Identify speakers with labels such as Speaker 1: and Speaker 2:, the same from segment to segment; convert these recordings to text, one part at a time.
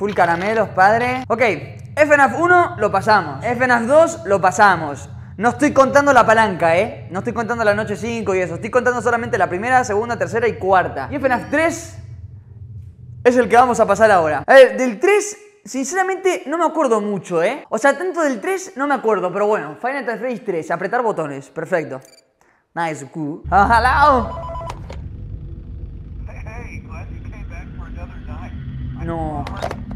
Speaker 1: Full caramelos, padre. Ok, FNAF 1 lo pasamos. FNAF 2 lo pasamos. No estoy contando la palanca, no estoy contando la noche 5 y eso. Estoy contando solamente la primera, segunda, tercera y cuarta. Y FNAF 3 es el que vamos a pasar ahora. A ver, del 3, sinceramente, no me acuerdo mucho, O sea, tanto del 3 no me acuerdo, pero bueno. Final Fantasy 3, apretar botones. Perfecto. Nice, cool. Hello. No.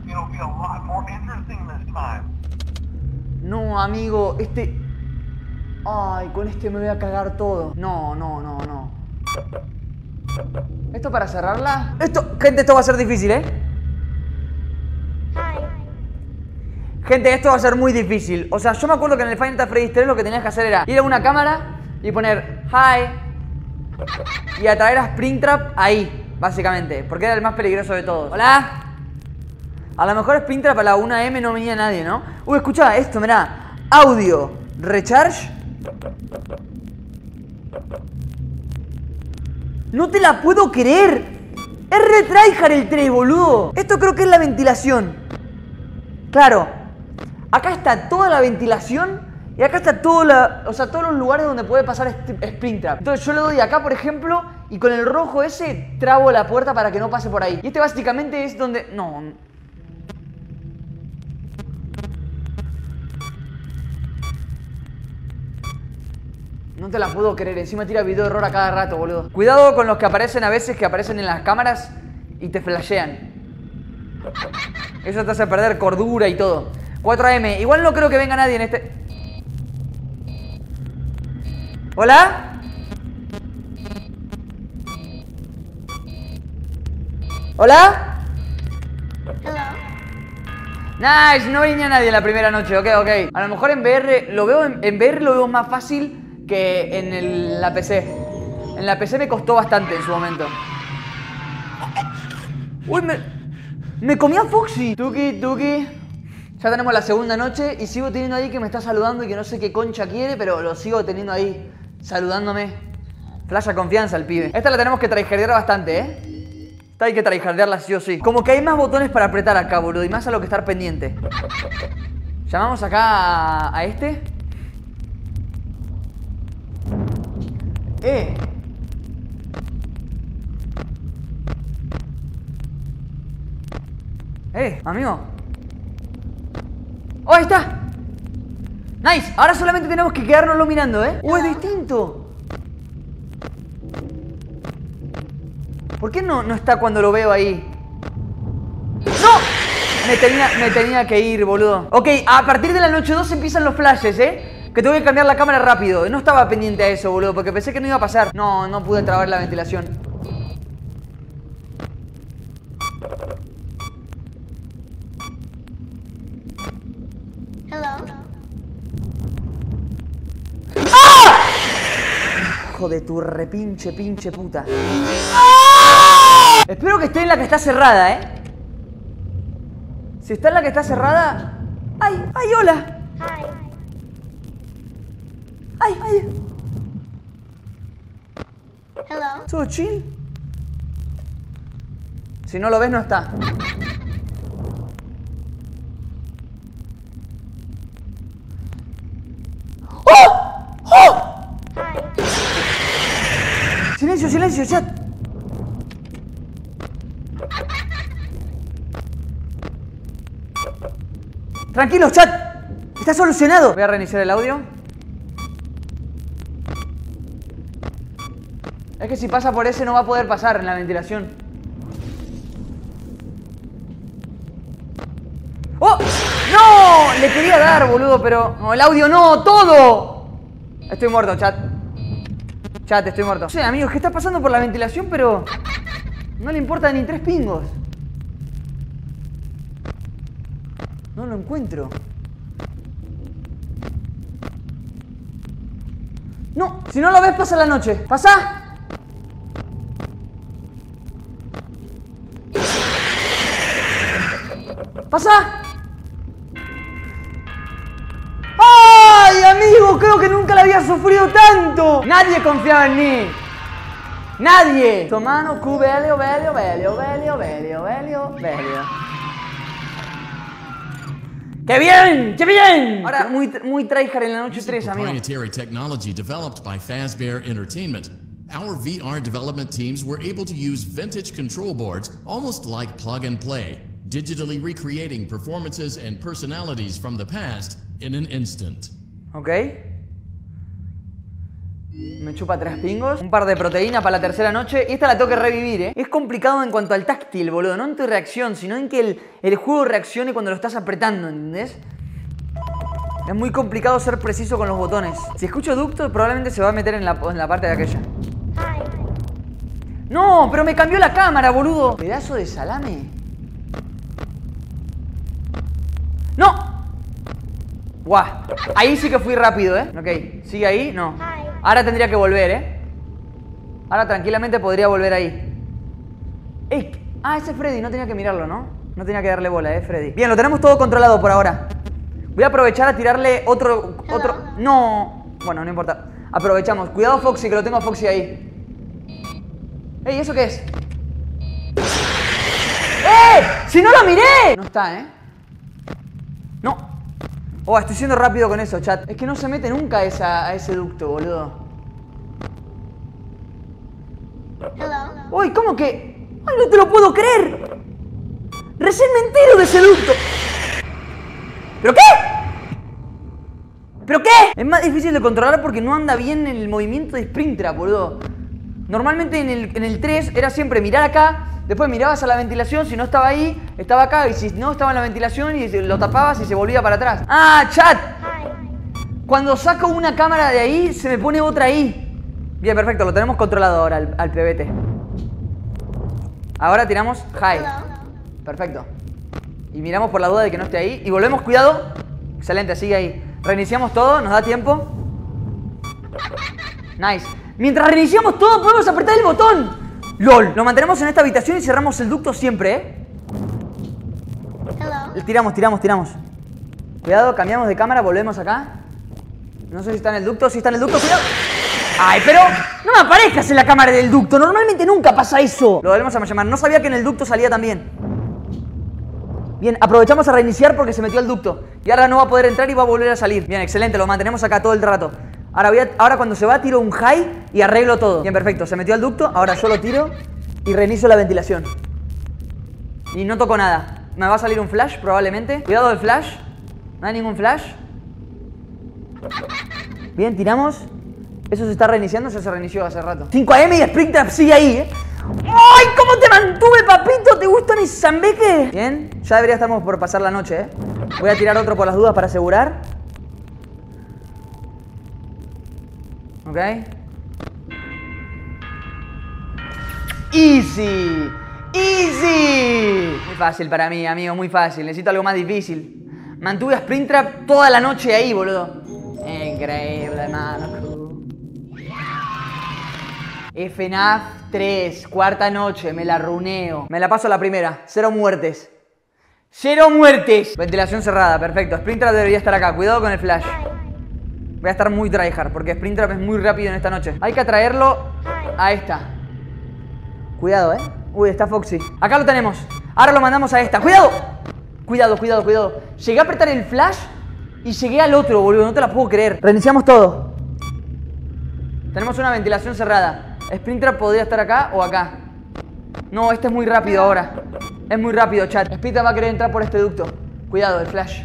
Speaker 1: No, amigo, Ay, con este me voy a cagar todo. No. ¿Esto para cerrarla? Gente, esto va a ser difícil, Gente, esto va a ser muy difícil. O sea, yo me acuerdo que en el Final Fantasy 3 lo que tenías que hacer era ir a una cámara y poner hi y atraer a Springtrap ahí, básicamente, porque era el más peligroso de todos. Hola. A lo mejor Springtrap a la 1 AM no venía nadie, ¿no? Uy, escucha esto, mirá. Audio, recharge. No te la puedo creer. Es re tryhard el 3, boludo. Esto creo que es la ventilación. Claro. Acá está toda la ventilación y acá está todos los lugares donde puede pasar Springtrap. Entonces yo le doy acá, por ejemplo, y con el rojo ese trabo la puerta para que no pase por ahí. Y este básicamente es donde... No te la puedo creer, encima tira video de error a cada rato, boludo. Cuidado con los que aparecen a veces, que aparecen en las cámaras y te flashean. Eso te hace perder cordura y todo. 4 AM, igual no creo que venga nadie en este... ¿Hola? ¿Hola? Nice, no venía nadie la primera noche, ok. A lo mejor en VR lo veo más fácil que en la PC. En la PC me costó bastante en su momento. Uy, me comí a Foxy. Tuki. Ya tenemos la segunda noche y sigo teniendo ahí que me está saludando y que no sé qué concha quiere, pero lo sigo teniendo ahí saludándome. Flasha confianza el pibe. Esta la tenemos que tryhardear bastante, Esta hay que tryhardearla sí o sí. Como que hay más botones para apretar acá, boludo, y más a lo que estar pendiente. Llamamos acá a este. Amigo. ¡Oh, ahí está! Nice, ahora solamente tenemos que quedárnoslo mirando, es distinto. ¿Por qué no está cuando lo veo ahí? ¡No! Me tenía que ir, boludo. Ok, a partir de la noche 2 empiezan los flashes, que tengo que cambiar la cámara rápido. No estaba pendiente a eso, boludo, porque pensé que no iba a pasar. No pude trabar la ventilación. ¡Ah! Hijo de tu repinche puta. ¡Ah! Espero que esté en la que está cerrada, Si está en la que está cerrada... ¡Ay, hola! ¡Ay!
Speaker 2: Hello.
Speaker 1: ¿Todo chill? Si no lo ves, no está. Silencio, chat. Tranquilos, chat. Está solucionado. Voy a reiniciar el audio. Es que si pasa por ese no va a poder pasar en la ventilación. ¡Oh! ¡No! Le quería dar, boludo, pero... No, el audio no, todo. Estoy muerto, chat. Chat, estoy muerto. No sé, amigos, ¿qué está pasando por la ventilación? Pero... no le importa ni 3 pingos. No lo encuentro. No, si no lo ves, pasa la noche. ¡Pasa! ¡Pasa! ¡Ay, amigo! Creo que nunca la había sufrido tanto. Nadie confiaba en mí. Nadie. Tomano, Q, Velio. ¡Qué bien! ¡Qué bien! Ahora, muy tryhard en la noche 3, amigo.
Speaker 3: Proprietary technology developed by Fazbear Entertainment. Our VR development teams were able to use vintage control boards, almost like plug and play, digitally recreating performances and personalities from the past in an instant.
Speaker 1: Ok. Me chupa 3 pingos. Un par de proteínas para la tercera noche. Y esta la tengo que revivir, ¿eh? Es complicado en cuanto al táctil, boludo. No en tu reacción, sino en que el juego reaccione cuando lo estás apretando, ¿entendés? Es muy complicado ser preciso con los botones. Si escucho ducto, probablemente se va a meter en la parte de aquella. ¡No! ¡Pero me cambió la cámara, boludo! ¿Pedazo de salame? ¡No! ¡Guau! Ahí sí que fui rápido, ¿eh? Ok, ¿sigue ahí? No. Ahora tendría que volver, ¿eh? Ahora tranquilamente podría volver ahí. ¡Ey! Ah, ese es Freddy, no tenía que mirarlo, ¿no? No tenía que darle bola, Freddy. Bien, lo tenemos todo controlado por ahora. Voy a aprovechar a tirarle otro... ¡No! Bueno, no importa. Aprovechamos. Cuidado, Foxy, que lo tengo a Foxy ahí. ¡Ey! ¿Eso qué es? ¡Si no lo miré! No está, ¿eh? No. Oh, estoy siendo rápido con eso, chat. Es que no se mete nunca a ese ducto, boludo. Uy, ¿cómo que? ¡Ay, no te lo puedo creer! Recién me entero de ese ducto. ¿Pero qué? ¿Pero qué? Es más difícil de controlar porque no anda bien el movimiento de Springtrap, boludo. Normalmente en el 3 era siempre mirar acá, después mirabas a la ventilación, si no estaba ahí, estaba acá, y si no estaba en la ventilación y lo tapabas y se volvía para atrás. ¡Ah, chat! Cuando saco una cámara de ahí, se me pone otra ahí. Bien, perfecto, lo tenemos controlado ahora al PBT. Ahora tiramos high. Perfecto. Y miramos por la duda de que no esté ahí. Y volvemos, cuidado. Excelente, sigue ahí. Reiniciamos todo, nos da tiempo. Nice. Mientras reiniciamos todo, podemos apretar el botón. ¡Lol! Lo mantenemos en esta habitación y cerramos el ducto siempre, ¿eh? Tiramos. Cuidado, cambiamos de cámara, volvemos acá. No sé si está en el ducto. Si está en el ducto, cuidado. ¡Ay, pero! No me aparezcas en la cámara del ducto. Normalmente nunca pasa eso. Lo volvemos a llamar. No sabía que en el ducto salía también. Bien, aprovechamos a reiniciar porque se metió al ducto. Y ahora no va a poder entrar y va a volver a salir. Bien, excelente, lo mantenemos acá todo el rato. Ahora cuando se va tiro un high y arreglo todo. Bien, perfecto, se metió al ducto. Ahora yo lo tiro y reinicio la ventilación. Y no toco nada. Me va a salir un flash probablemente. Cuidado del flash. No hay ningún flash. Bien, tiramos. Eso se está reiniciando, se reinició hace rato. 5 AM y Springtrap sigue ahí, ¿eh? ¡Ay! ¿Cómo te mantuve, papito? ¿Te gusta mi zambeque? Bien, ya debería estar por pasar la noche, ¿eh? Voy a tirar otro por las dudas para asegurar. Ok. Easy. Easy. Muy fácil para mí, amigo, muy fácil. Necesito algo más difícil. Mantuve a Springtrap toda la noche ahí, boludo. Increíble, hermano. FNAF 3, cuarta noche, me la runeo. Me la paso a la primera, 0 muertes. 0 muertes. Ventilación cerrada, perfecto. Springtrap debería estar acá, cuidado con el flash. Voy a estar muy tryhard porque Springtrap es muy rápido en esta noche. Hay que atraerlo a esta. Cuidado, Uy, está Foxy. Acá lo tenemos. Ahora lo mandamos a esta. ¡Cuidado! Cuidado. Llegué a apretar el flash y llegué al otro, boludo. No te la puedo creer. Reiniciamos todo. Tenemos una ventilación cerrada. Springtrap podría estar acá o acá. No, este es muy rápido ahora. Es muy rápido, chat. Springtrap va a querer entrar por este ducto. Cuidado, el flash.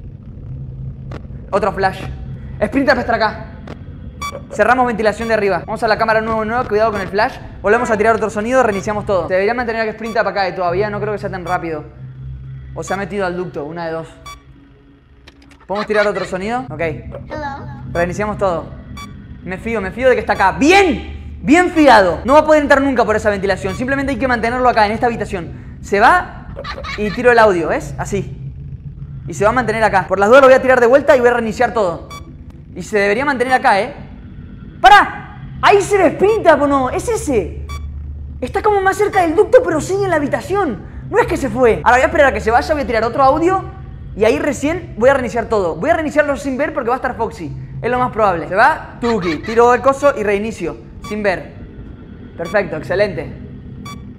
Speaker 1: Otro flash. Springtrap está acá. Cerramos ventilación de arriba. Vamos a la cámara nueva. Cuidado con el flash. Volvemos a tirar otro sonido. Reiniciamos todo. Se debería mantener a Springtrap acá y todavía no creo que sea tan rápido. O se ha metido al ducto. Una de dos. ¿Podemos tirar otro sonido? Ok. Reiniciamos todo. Me fío de que está acá. ¡Bien! Bien fiado. No va a poder entrar nunca por esa ventilación. Simplemente hay que mantenerlo acá, en esta habitación. Se va y tiro el audio, ¿ves? Así. Y se va a mantener acá. Por las dudas lo voy a tirar de vuelta y voy a reiniciar todo. Y se debería mantener acá, ¿eh? ¡Para! Ahí se ve Springtrap o no. Es ese. Está como más cerca del ducto, pero sigue en la habitación. No es que se fue. Ahora voy a esperar a que se vaya, voy a tirar otro audio. Y ahí recién voy a reiniciar todo. Voy a reiniciarlo sin ver porque va a estar Foxy. Es lo más probable. Se va, Tuki. Tiro el coso y reinicio. Sin ver. Perfecto, excelente.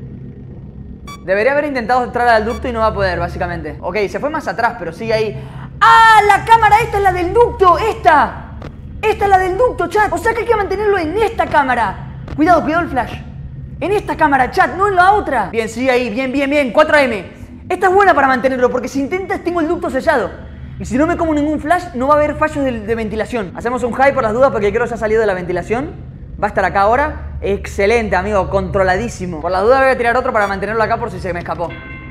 Speaker 1: Debería haber intentado entrar al ducto y no va a poder, básicamente. Ok, se fue más atrás, pero sigue ahí. ¡Ah! La cámara esta es la del ducto. ¡Esta! Esta es la del ducto, chat. O sea que hay que mantenerlo en esta cámara. Cuidado, cuidado el flash. En esta cámara, chat, no en la otra. Bien, sigue ahí. Bien, bien, bien. 4AM. Esta es buena para mantenerlo porque si intentas tengo el ducto sellado. Y si no me como ningún flash, no va a haber fallos de ventilación. Hacemos un high por las dudas porque creo que ya ha salido de la ventilación. Va a estar acá ahora. Excelente, amigo. Controladísimo. Por las dudas voy a tirar otro para mantenerlo acá por si se me escapó.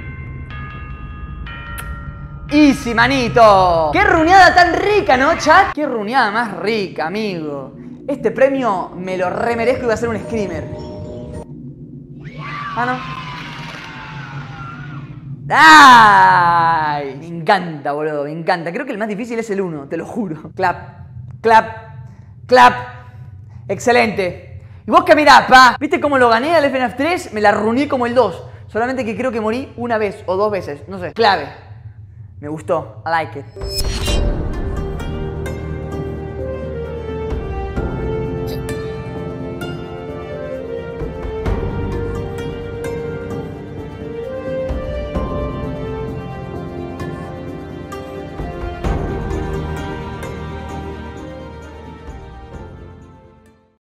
Speaker 1: Easy, manito. Qué runeada tan rica, ¿no, chat? Qué runeada más rica, amigo. Este premio me lo remerezco y voy a hacer un screamer. Ah, no. ¡Ay! Me encanta, boludo, me encanta. Creo que el más difícil es el 1, te lo juro. Clap, clap, clap. Excelente. ¿Y vos qué mirás, pa? ¿Viste cómo lo gané al FNAF 3? Me la runeé como el 2. Solamente que creo que morí una vez o 2 veces. No sé. Clave. Me gustó. I like it.